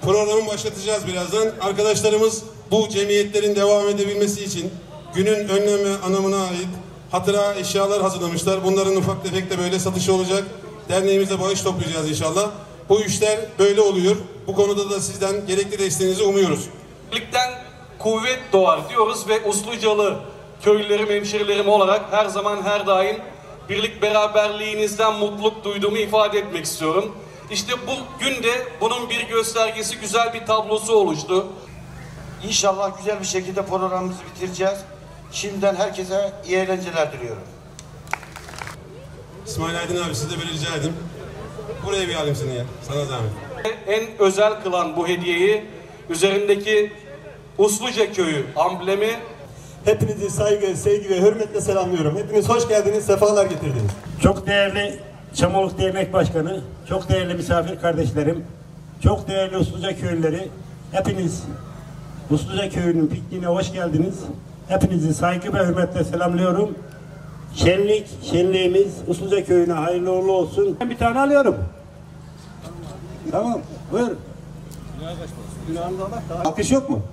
programı başlatacağız birazdan. Arkadaşlarımız bu cemiyetlerin devam edebilmesi için günün önlemi anlamına ait hatıra eşyalar hazırlamışlar. Bunların ufak tefek de böyle satışı olacak. Derneğimizde bağış toplayacağız inşallah. Bu işler böyle oluyor. Bu konuda da sizden gerekli desteğinizi umuyoruz. Birlikten kuvvet doğar diyoruz ve Uslucalı köylülerim, hemşerilerim olarak her zaman her daim birlik beraberliğinizden mutluluk duyduğumu ifade etmek istiyorum. İşte bugün de bunun bir göstergesi, güzel bir tablosu oluştu. İnşallah güzel bir şekilde programımızı bitireceğiz. Şimdiden herkese iyi eğlenceler diliyorum. İsmail Aydın abi size böyle rica edeyim. Buraya bir alayım seni ya. Sana zahmet. En özel kılan bu hediyeyi üzerindeki Usluca Köyü amblemi. Hepinizi saygı, sevgi ve hürmetle selamlıyorum. Hepiniz hoş geldiniz, sefalar getirdiniz. Çok değerli Çamoluk Dernek Başkanı, çok değerli misafir kardeşlerim, çok değerli Usluca köylüleri, hepiniz Usluca Köyü'nün pikniğine hoş geldiniz. Hepinizi saygı ve hürmetle selamlıyorum. Şenliğimiz Usluca Köyü'ne hayırlı uğurlu olsun. Ben bir tane alıyorum. Tamam, buyur. Alkış yok mu?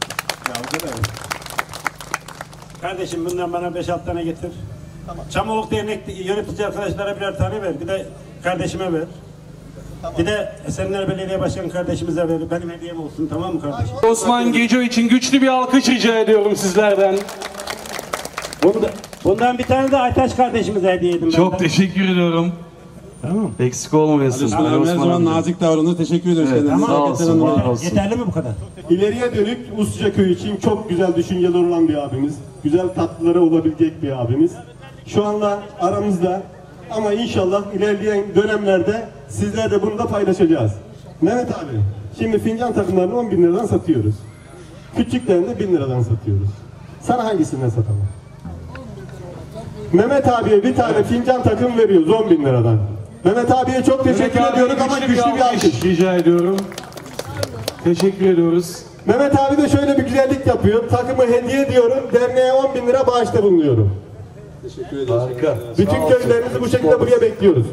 Kardeşim bundan bana 5-6 tane getir. Tamam. Çamoluk Dernek yönetici arkadaşlara birer tane ver. Bir de kardeşime ver. Tamam. Bir de Esenler Belediye Başkanı kardeşimize ver. Benim hediyem olsun, tamam mı kardeşim? Osman Geco için güçlü bir alkış rica ediyorum sizlerden. Bundan bir tane de Aytaş kardeşimize hediye edin. Çok teşekkür ediyorum. Tamam. Eksik olmayasın. Her zaman nazik davranır. Teşekkür ederiz. Evet, tamam. Sağ olsun, var olsun. Yeterli mi bu kadar? İleriye dönük Usluca Köyü için çok güzel düşünceler olan bir abimiz. Güzel tatlıları olabilecek bir abimiz. Şu anda aramızda ama inşallah ilerleyen dönemlerde sizler de bunu da paylaşacağız. Mehmet abi, şimdi fincan takımlarını 10 bin liradan satıyoruz. Küçüklerini de 1000 liradan satıyoruz. Sana hangisinden satalım? Mehmet abiye bir tane fincan takım veriyoruz 10 bin liradan. Mehmet abiye çok teşekkür ediyoruz ama güçlü bir alkış rica ediyorum. Teşekkür ediyoruz. Mehmet abi de şöyle bir güzellik yapıyor. Takımı hediye ediyorum. Derneğe 10 bin lira bağışta bulunuyorum. Teşekkür ederiz. Harika. Bütün köylerimizi bu şekilde buraya bekliyoruz.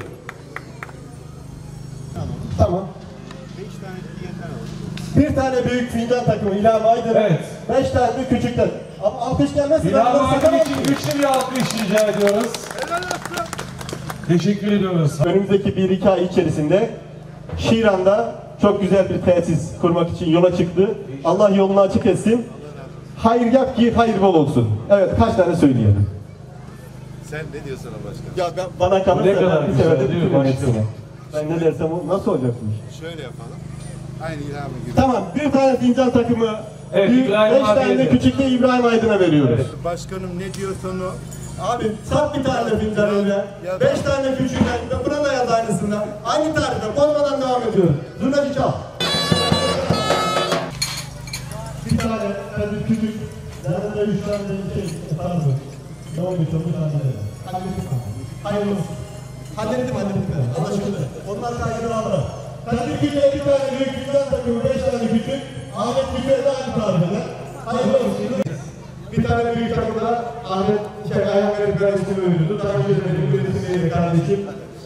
Tamam. Bir tane büyük fincan takımı İlham Aydın. Evet. 5 tane de küçükten. Ama alkış gelmezse İlham Aydın için güçlü bir alkış rica ediyoruz. Teşekkür ediyoruz. Önümüzdeki 1-2 ay içerisinde Şiran'da çok güzel bir tesis kurmak için yola çıktı. Allah yolunu açık etsin. Hayır yap ki hayır bol olsun. Evet, kaç tane söyleyelim. Sen ne diyorsun başkan? Ya bana kalırsa Ne kadar bir seferde güzel diyor bütün başkanım. hepsini. Ben ne dersem o nasıl olacak bu iş? Şöyle yapalım. Aynı İlham'ın gibi. Tamam, bir tane fincan takımı, Evet, İbrahim 5 abiye tane de de. küçük de İbrahim Aydın'a veriyoruz. Başkanım ne diyorsan o. Abi sat bir tane fincan öyle. 5 tane küçükten ve buna da yaz aynısından. Aynı tarihte bozmadan devam ediyoruz. Zurnacı çal. Bir tane tabii küçük. Yanında 3 tane de pardon. Ne olmuş olmuş anlayalım. Hayırlı olsun. Hallettim. Anlaşıldı. Onlar kaygını alır. Tabii ki 2 tane büyük fincan takımı, 5 tane küçük. Ahmet Küçük'e de aynı tarihte. Hayırlı olsun. Bir tane büyük takımda Ahmet Ayhanlar İbrahim'in övüyordu. Daha önce de benim birisini kardeşim.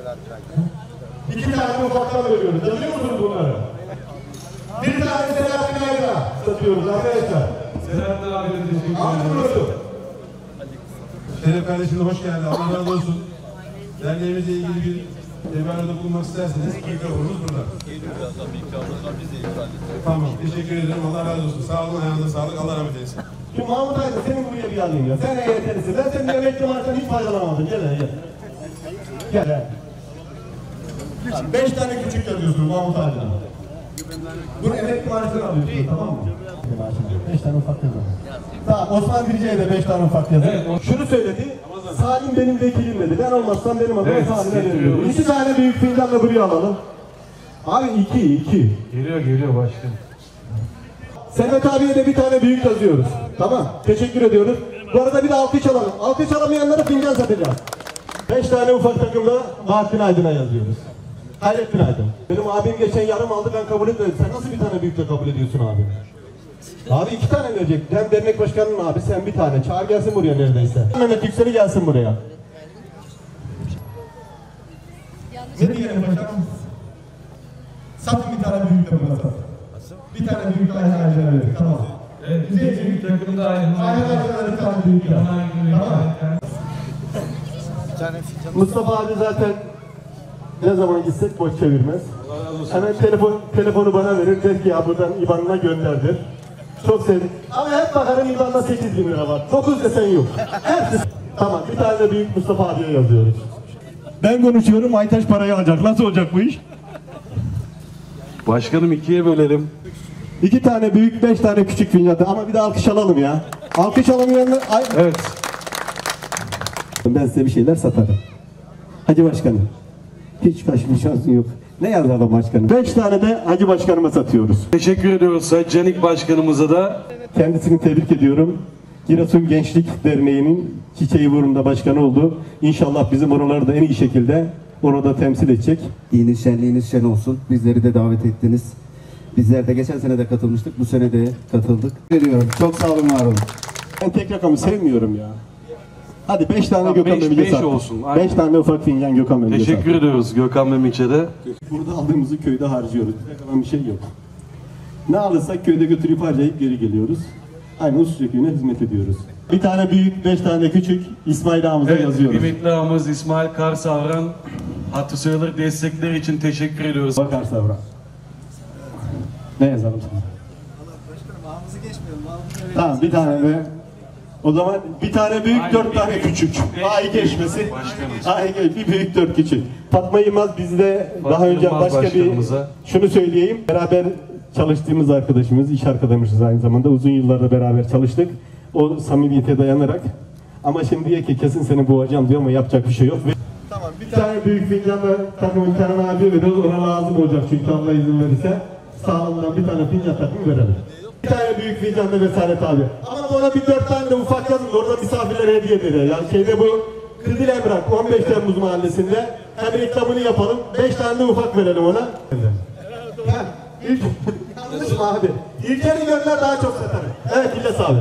2 tane ufaktan veriyoruz. Biliyor musunuz bunları? Bir tane Selahattin Aydın'a satıyoruz arkadaşlar. Selahattin abi de teşekkür ediyoruz. Şeref kardeşim de hoş geldin. Allah razı olsun. Derneğimizle ilgili bir tebarrada bulunmak isterseniz mikrofonumuz burada. Tamam, teşekkür ederim. Allah razı olsun. Sağ olun, ayağınıza sağlık. Allah rahmet eylesin. Şu Mahmut Aydın senin buraya bir alayım ya. Sen EYT'lisin. Ben senin emekli maaştan hiç faydalanamadım. Gel. Gel. 5 tane küçük yazıyorsun Mahmut Aydın'a. Bunu emekli maaştan alıyorsun, tamam mı? 5 tane ufak yazalım. Tamam, Osman Dirice'ye de 5 tane ufak yazalım. Evet, şunu söyledi. Salim benim vekilim dedi. Ben olmazsam benim adıma Salim'e veriyorum. 2 tane büyük fincanla buraya alalım. Abi 2. Geliyor başkanım. Servet abiye de bir tane büyük yazıyoruz. Tamam. Teşekkür ediyoruz. Bu arada bir de alkış alalım. Alkış alamayanlara fincan satacağız. 5 tane ufak takımla Bahattin Aydın'a yazıyoruz. Hayrettin Aydın. Benim abim geçen yarım aldı, ben kabul etmedim. Sen nasıl bir tane büyükle kabul ediyorsun abi? Abi 2 tane verecek. Hem dernek başkanının abi, sen bir tane. Çağır gelsin buraya neredeyse. Mehmet Yüksel'i gelsin buraya. Ne diyelim başkanım? Satın bir tane büyük takımla sat. Bir tane büyük Ayhan Aydın'a verin. Tamam. Evet, büyük takımda Ayhan Aydın'a bir tane büyük yap. Tamam. Mustafa abi zaten ne zaman gitsek boş çevirmez. Hemen telefonu bana verir, der ki ya buradan IBAN'ına gönderdir. Çok sevdim. Ama hep bakarım IBAN'da 8.000 lira var. 9 desen yok. Hepsi. Tamam, bir tane de büyük Mustafa abiye yazıyoruz. Ben konuşuyorum, Aytaş parayı alacak. Nasıl olacak bu iş? Başkanım ikiye bölelim. 2 tane büyük, 5 tane küçük fincan. Ama bir de alkış alalım ya. Alkış alamayanlar... Evet. Ben size bir şeyler satarım. Hacı Başkanım. Hiç kaçma şansın yok. Ne yazalım başkanım? 5 tane de Hacı Başkanıma satıyoruz. Teşekkür ediyoruz Sayın Canik Başkanımıza da. Kendisini tebrik ediyorum. Giresun Gençlik Derneği'nin Çiçeği Burnu'nda başkanı oldu. İnşallah bizim oraları da en iyi şekilde orada temsil edecek. Diniz şenliğiniz şen olsun. Bizleri de davet ettiniz. Bizler de geçen sene de katılmıştık. Bu sene de katıldık. Veriyorum. Çok sağ olun, var olun. Ben tek rakamı sevmiyorum ya. Hadi 5 tane Tamam, Gökhan beş- Memik'e beş sattık. olsun, aynen. 5 tane ufak fincan Gökhan Memik'e sattık. Teşekkür ediyoruz Gökhan Memik'e de. Burada aldığımızı köyde harcıyoruz. Bize kalan bir şey yok. Ne alırsak köyde götürüp harcayıp geri geliyoruz. Aynı Usluca köyüne hizmet ediyoruz. Bir tane büyük, 5 tane küçük İsmail ağamıza yazıyoruz. Kıymetli ağamız İsmail Karsavran hatırı sayılır destekleri için teşekkür ediyoruz. Bakar Savra. Ne yazalım sana? Tamam, bir tane de. O zaman bir tane büyük, Aynen, 4 bir tane büyük, küçük. beş A2 eşmesi. Başkanım. A2, bir büyük, 4 küçük. Fatma Yılmaz bizde daha önce Yılmaz başka bir... başkanımıza. Şunu söyleyeyim. Beraber çalıştığımız arkadaşımız, iş arkadaşımız aynı zamanda. Uzun yıllarda beraber çalıştık. O samimiyete dayanarak. Ama şimdi diye ki kesin seni boğacağım diyor ama yapacak bir şey yok. Tamam, bir tane büyük fincanla takımın Kenan abiye veriyoruz. Ona lazım olacak çünkü Allah izin verirse. Sağlamdan bir tane fincan takımı verelim. Bir tane büyük fincan da Vesalet abi. Ama ona bir 4 tane de ufak yazın. Orada misafirlere hediye ediyor. Yani şeyde bu Kızıl Emrak 15 Temmuz mahallesinde. Hem reklamını yapalım. 5 tane de ufak verelim ona. Ha, ilk, yanlış mı abi? İlkeri gönder daha çok satarım. Evet İlyas abi.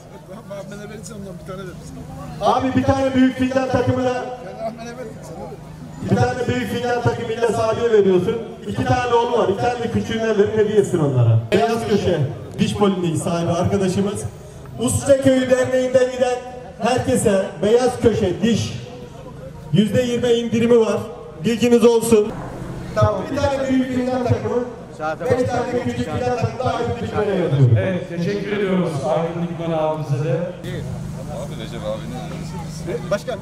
Abi bir tane büyük fincan takımına bir tane büyük fincan takımı İlyas abiye veriyorsun. 2 tane oğlu var. 2 tane de küçüğünden verin, hediye etsin onlara. Beyaz Köşe diş poliniği sahibi arkadaşımız. Usluca Köyü Derneği'nden giden herkese Beyaz Köşe diş %20 indirimi var. Bilginiz olsun. Tamam. Bir tane büyük fincan takımı. 5 tane küçük fincan takımı da aynı dikmene yazıyorum. Evet teşekkür ediyoruz Aydın Dikmen abimize de. Başkan.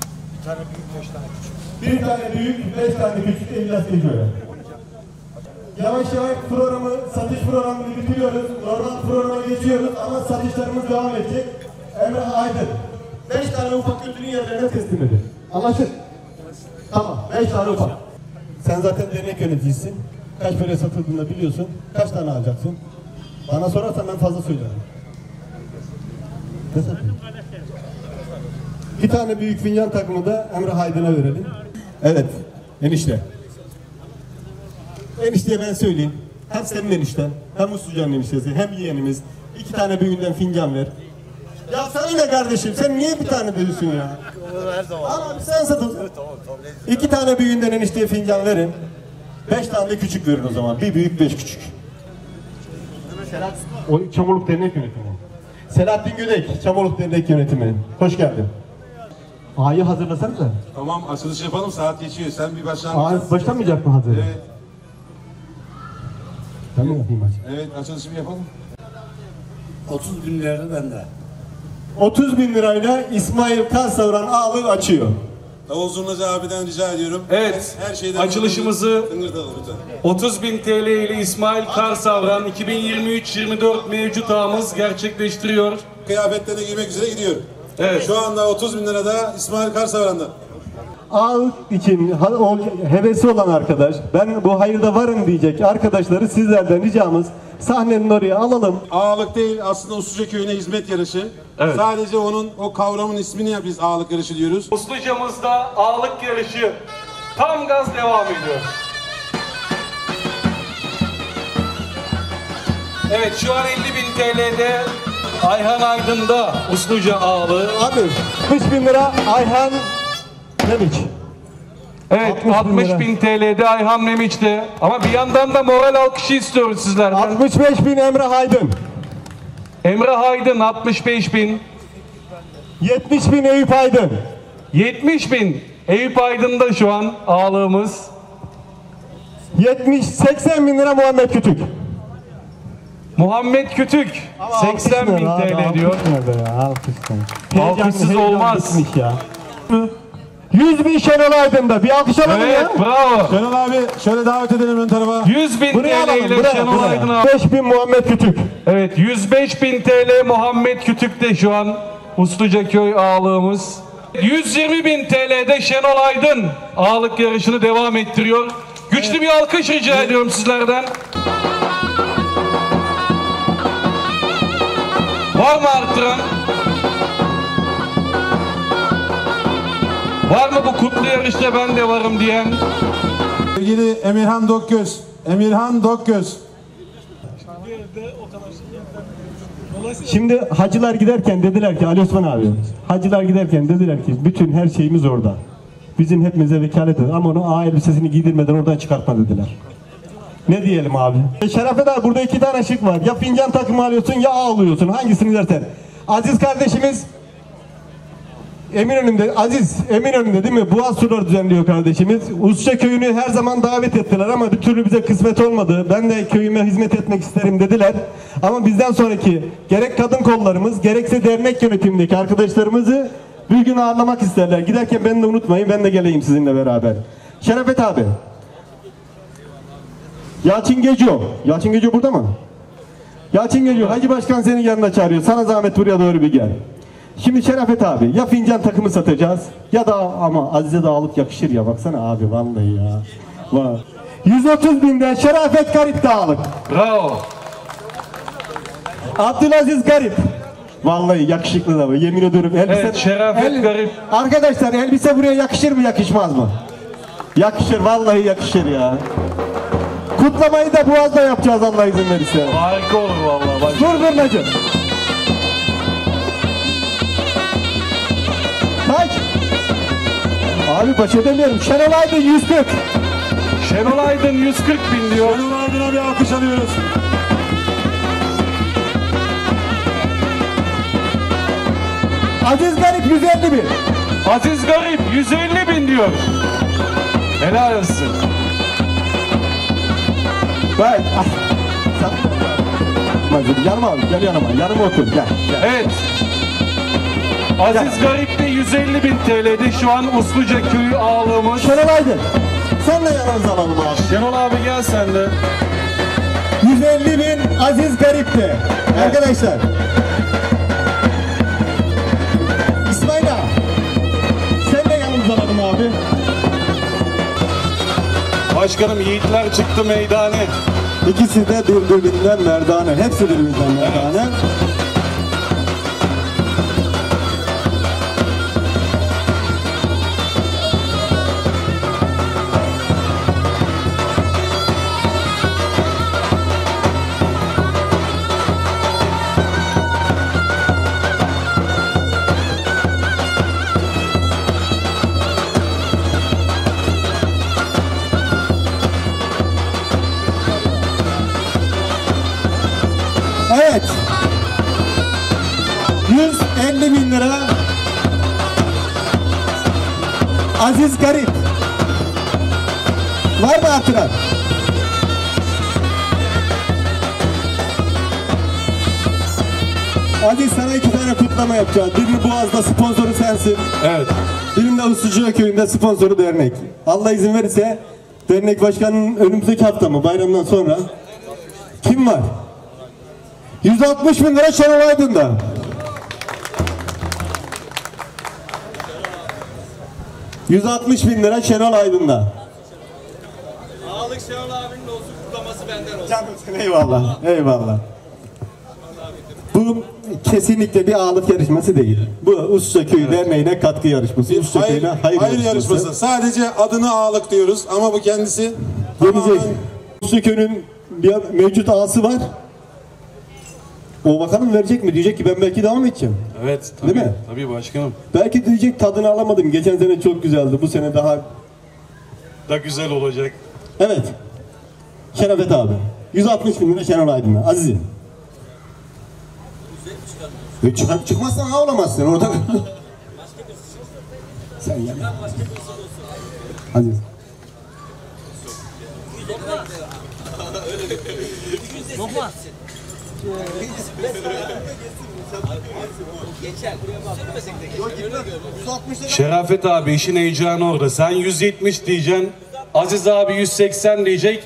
Bir tane büyük, 5 tane küçük de İlyas Gecöre. Yavaş yavaş satış programını bitiriyoruz. Normal programa geçiyoruz ama satışlarımız devam edecek. Emre Aydın. 5 tane ufak götürün yerlerine teslim edin. Anlaştık. Tamam, 5 tane ufak. Sen zaten dernek yöneticisin. Kaç para satıldığını da biliyorsun. Kaç tane alacaksın? Bana sorarsan ben fazla söylerim. Ne satayım? Bir tane büyük fincan takımı da Emre Aydın'a verelim. Evet, enişte. Enişteye ben söyleyeyim. Hem senin enişten, hem Usluca'nın eniştesi, hem yeğenimiz. 2 tane büyüğünden fincan ver. Ya sana ne kardeşim? Sen niye bir tane diyorsun ya? Her zaman. Ama sen satın. 2 tane büyüğünden enişteye fincan verin. 5 tane de küçük verin o zaman. Bir büyük, 5 küçük. O Çamurluk Dernek Yönetimi. Selahattin Güdek, Çamurluk Dernek Yönetimi. Hoş geldin. A'yı hazırlasanıza. Tamam, açılış yapalım, saat geçiyor. Sen bir başla. A başlamayacak mı hazır? Evet, Ben mi yapayım açık? evet, açılışımı yapalım. 30 bin lira bende. 30.000 lirayla İsmail Karsavran ağlı açıyor. Davul Zurnacı abiden rica ediyorum. Evet, Her şeyden açılışımızı tıngırdalı lütfen. 30.000 TL ile İsmail Karsavran 2023-24 mevcut ağımız gerçekleştiriyor. Kıyafetlerini giymek üzere gidiyor. Evet. Şu anda 30.000 lirada İsmail Karsavran'da. Ağ için hevesi olan arkadaş, ben bu hayırda varım diyecek arkadaşları sizlerden ricamız sahnenin oraya alalım. Ağalık değil, aslında Usluca Köyü'ne hizmet yarışı. Evet. Sadece o kavramın ismini biz ağalık yarışı diyoruz. Usluca'mızda ağalık yarışı tam gaz devam ediyor. Evet şu an 50.000 TL'de Ayhan Aydın'da Usluca ağalığı. Abi 60.000 lira Ayhan Memik. Evet, 60.000 TL'de Ayhan Memiş'ti. Ama bir yandan da moral alkışı istiyoruz sizlerden. 65.000 Emre Aydın. Emre Aydın 65.000. 70.000 Eyüp Aydın. 70.000 Eyüp Aydın'da şu an ağalığımız. 80.000 lira Muhammed Kütük. Muhammed Kütük 80.000 TL diyor. Alkışsız olmaz. Ya. 100.000 Şenol Aydın'da. Bir alkış alalım ya. Evet, bravo. Şenol abi şöyle davet edelim ön tarafa. 100.000 TL ile Şenol Aydın abi. 5.000 Muhammed Kütük. Evet, 105.000 TL Muhammed Kütük'te şu an Uslucaköy ağalığımız. 120.000 TL'de Şenol Aydın ağalık yarışını devam ettiriyor. Güçlü bir alkış rica ediyorum sizlerden. Var mı arttıran? Var mı bu kutlu yarışta ben de varım diyen? Sevgili Emirhan Dokgöz. Emirhan Dokgöz. Şimdi hacılar giderken dediler ki Ali Osman abi, hacılar giderken dediler ki bütün her şeyimiz orada. Bizim hepimize vekalet edin ama onu A elbisesini giydirmeden oradan çıkartma dediler. Ne diyelim abi? Şerafet abi burada 2 tane şık var. Ya fincan takımı alıyorsun ya A alıyorsun. Hangisini dersen. Aziz kardeşimiz Eminönü'nde, Aziz Eminönü'nde değil mi? Boğaz turları düzenliyor kardeşimiz. Usça köyünü her zaman davet ettiler ama bir türlü bize kısmet olmadı. Ben de köyüme hizmet etmek isterim dediler. Ama bizden sonraki gerek kadın kollarımız gerekse dernek yönetimindeki arkadaşlarımızı bir gün ağırlamak isterler. Giderken beni de unutmayın, ben de geleyim sizinle beraber. Şerafet abi. Yalçın Geco. Yalçın Geco burada mı? Yalçın Geco. Hacı Başkan senin yanına çağırıyor. Sana zahmet buraya doğru bir gel. Şimdi Şerafet abi ya fincan takımı satacağız ya da ama Aziz'e de alıp yakışır ya baksana abi vallahi ya. Var. 130.000'den Şerafet Garip dağılık. Bravo. Abdülaziz Garip. Vallahi yakışıklı da bu. Yemin ediyorum elbise. Evet, Şerafet Garip. Arkadaşlar elbise buraya yakışır mı yakışmaz mı? Yakışır vallahi yakışır ya. Kutlamayı da Boğaz'da yapacağız Allah izin verirse. Harika olur vallahi. Dur Burnacı. Kaç? Abi baş edemiyorum. Şenol Aydın 140. Şenol Aydın 140.000 diyor. Şenol Aydın'a bir alkış alıyoruz. Aziz Garip 150.000. Aziz Garip 150.000 diyor. Helal olsun. Bak. Yanıma al. Gel yanıma. Yanıma otur. Gel. Evet. Aziz Garip de 150.000 TL'de şu an Usluca köyü ağalığımız. Şenol Aydın. Sen de yanımıza alalım abi. Şenol abi gel sen de. 150.000 Aziz Garip'ti. Evet. Arkadaşlar. İsmail abi. Sen de yanımıza alalım abi. Başkanım yiğitler çıktı meydane. İkisi de birbirinden merdane. Hepsi birbirinden merdane. Evet. 150.000 lira Aziz Garip. Var mı artıran? Aziz sana 2 tane kutlama yapacağız. Birini Boğaz'da sponsoru sensin. Evet. Birinde Usluca köyünde sponsoru dernek. Allah izin verirse dernek başkanının önümüzdeki hafta mı bayramdan sonra kim var? 160.000 lira Şenol Aydın'da. $160.000 lira Şenol Aydın'da. Sağlık Şenol abinin olsun, kutlaması benden olsun. Canım eyvallah. Eyvallah. Bu kesinlikle bir ağalık yarışması değil. Bu Usluca Köyü Derneği'ne katkı yarışması. Usluca Köyü'ne hayır yarışması. Sadece adını ağalık diyoruz ama bu kendisi gelecek. Usluca Köyü'nün bir mevcut ağası var. O bakalım verecek mi? Diyecek ki ben belki devam edeceğim. Evet tabii. Değil mi? Tabii başkanım. Belki diyecek tadını alamadım. Geçen sene çok güzeldi. Bu sene daha da güzel olacak. Evet. Şerafet abi. 160 bin lira Şenol Aydın'a. Aziz'im. Çıkmazsan ağlamazsın orada. Sen gel. Aziz. Şerafet abi işin heyecanı orada. Sen 170 diyeceksin. Aziz abi 180 diyecek.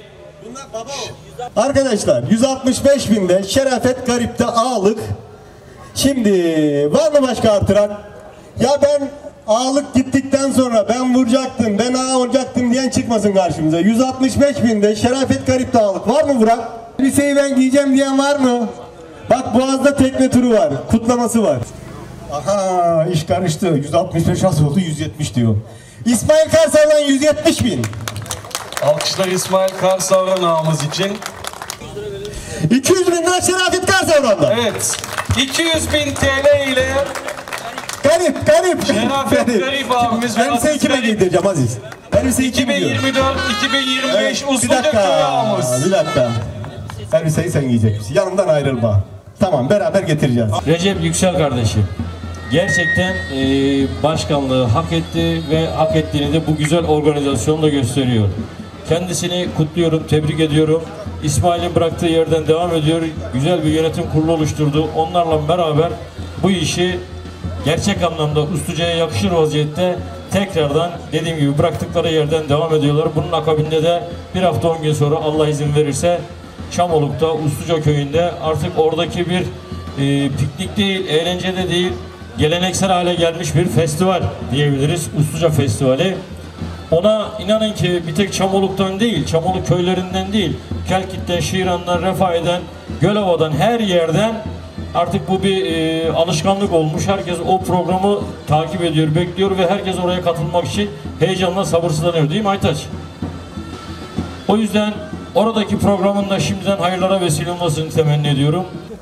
Arkadaşlar 165 binde Şerafet Garip'te ağalık. Şimdi var mı başka artıran? Ya ben ağalık gittikten sonra ben vuracaktım, ben ağa olacaktım diyen çıkmasın karşımıza. 165 binde Şerafet Garip'te ağalık. Var mı Burak? Liseyi ben giyeceğim diyen var mı? Bak Boğaz'da tekne turu var, kutlaması var. Aha iş karıştı. 165 az oldu, 170 diyor. İsmail Karsav'dan 170 bin. Alkışlar İsmail Karsavran ağamız için. 200 bin lira Şerafet Karsavran'da. Evet. 200 bin TL ile Garip. Şerafet Garip abimiz ve Elbise Aziz kime Garip. giydireceğim Aziz? Elbise 2024-2025 bir Usluca dakika, Köyü ağamız. bir dakika. Elbiseyi sen giyeceksin. Yanımdan ayrılma. Tamam, beraber getireceğiz. Recep Yüksel kardeşim gerçekten başkanlığı hak etti ve hak ettiğini de bu güzel organizasyonla gösteriyor. Kendisini kutluyorum, tebrik ediyorum. İsmail'in bıraktığı yerden devam ediyor. Güzel bir yönetim kurulu oluşturdu. Onlarla beraber bu işi gerçek anlamda Usluca'ya yakışır vaziyette tekrardan dediğim gibi bıraktıkları yerden devam ediyorlar. Bunun akabinde de bir hafta 10 gün sonra Allah izin verirse Çamoluk'ta Usluca köyünde artık oradaki bir piknik değil, eğlence de değil, geleneksel hale gelmiş bir festival diyebiliriz. Usluca Festivali. Ona inanın ki bir tek Çamoluk'tan değil, Çamoluk köylerinden değil, Kelkit'ten, Şiran'dan, Refahiye'den, Gölova'dan her yerden artık bu bir alışkanlık olmuş. Herkes o programı takip ediyor, bekliyor ve herkes oraya katılmak için heyecanla sabırsızlanıyor değil mi Aytaç? O yüzden oradaki programın da şimdiden hayırlara vesile olmasını temenni ediyorum.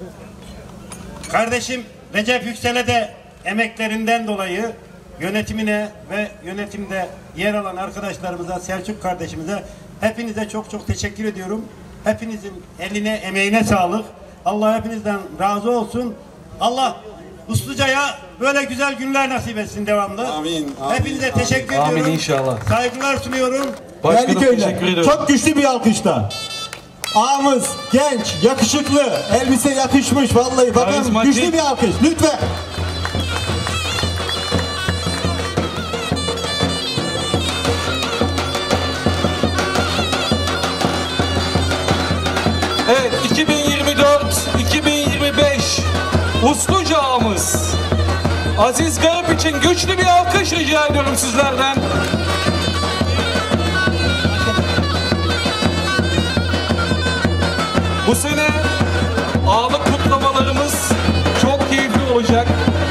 Kardeşim Recep Yüksel'e de emeklerinden dolayı yönetimine ve yönetimde yer alan arkadaşlarımıza, Selçuk kardeşimize hepinize çok teşekkür ediyorum. Hepinizin eline, emeğine sağlık. Allah hepinizden razı olsun. Allah Usluca'ya böyle güzel günler nasip etsin devamlı. Amin. Hepinize teşekkür ediyorum. Amin inşallah. Saygılar sunuyorum. Başkanım Değerli köyler, teşekkür ediyorum. çok güçlü bir alkışla. Ağamız genç, yakışıklı, elbise yakışmış vallahi. Bakın Karizmatik. güçlü bir alkış lütfen. Evet 2024-2025 Usluca ağamız Aziz Garip için güçlü bir alkış rica ediyorum sizlerden. Bu sene ağalık kutlamalarımız çok keyifli olacak.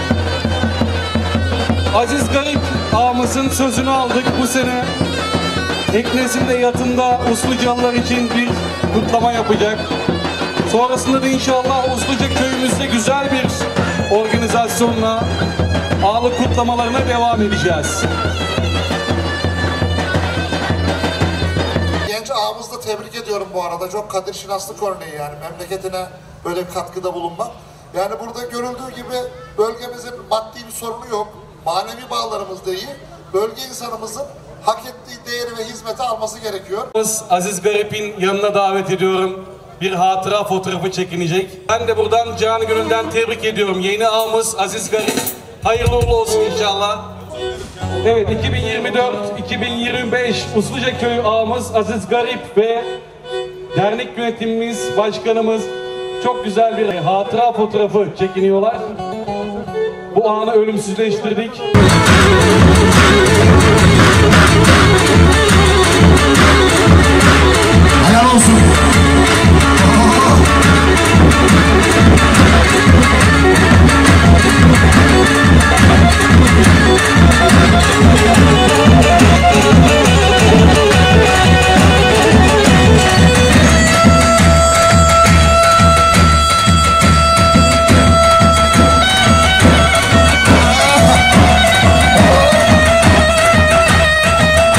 Aziz Garip ağamızın sözünü aldık bu sene. Teknesinde yatında Uslucalılar için bir kutlama yapacak. Sonrasında da inşallah Usluca köyümüzde güzel bir organizasyonla ağalık kutlamalarına devam edeceğiz. Genç ağamızı da tebrik ediyorum bu arada. Çok kadir şinaslık örneği yani memleketine böyle bir katkıda bulunmak. Yani burada görüldüğü gibi bölgemizin maddi bir sorunu yok. Manevi bağlarımız da iyi. Bölge insanımızın hak ettiği değeri ve hizmeti alması gerekiyor. Aziz Garip'in yanına davet ediyorum. Bir hatıra fotoğrafı çekinecek. Ben de buradan canı gönülden tebrik ediyorum. Yeni ağamız Aziz Garip. Hayırlı uğurlu olsun inşallah. Evet 2024-2025 Usluca Köyü ağamız Aziz Garip ve dernek yönetimimiz, başkanımız çok güzel bir hatıra fotoğrafı çekiniyorlar. Bu anı ölümsüzleştirdik.